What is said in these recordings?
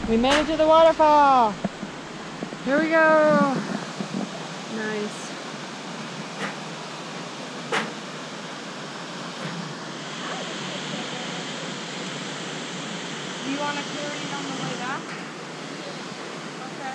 We made it to the waterfall. Here we go. Nice. Do you want to carry it on the way back? Okay.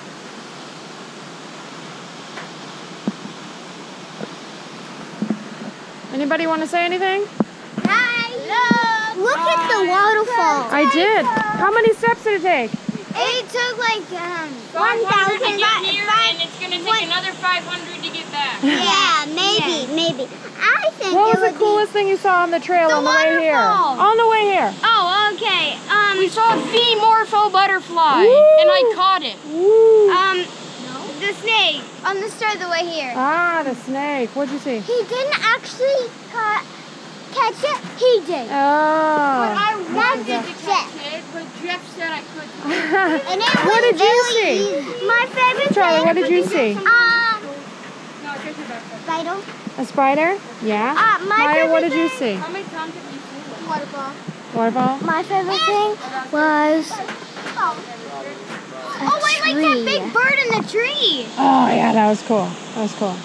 Anybody want to say anything? Hi. Look at the waterfall. I did. How many steps did it take? It took like 500 to get here, and it's going to take another 500 to get back. Yeah, maybe. I think What it was the would coolest thing you saw on the trail The on the way here? waterfall. On the way here. Oh, okay. We saw the morpho butterfly, Woo! and I caught it. Woo. The snake on the start of the way here. Ah, the snake. What'd you see? He didn't actually catch it. He did. Oh. I wanted That's to it. catch it, but Jeff said I couldn't. And it What was did you really see? easy. My favorite Charlie, thing. what did you see? No, just your backpack. Spider. A spider? Yeah. My Maya, favorite what did you thing- see? How many times have you seen it? Waterfall. Waterfall? My favorite thing was Oh, I like that big bird in the tree. Oh, yeah, that was cool. That was cool.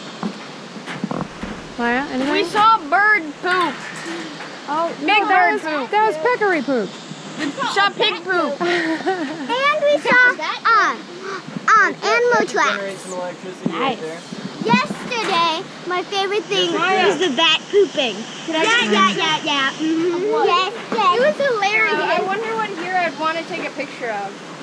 Maya, anything? We saw bird poop. Oh, Big no, bird that poop. was peccary poop. We saw pig poop. And we saw animal tracks. Nice. Yesterday, my favorite thing was the bat pooping. Yeah. Mm-hmm. Yes. It was hilarious. I wonder what here I'd want to take a picture of.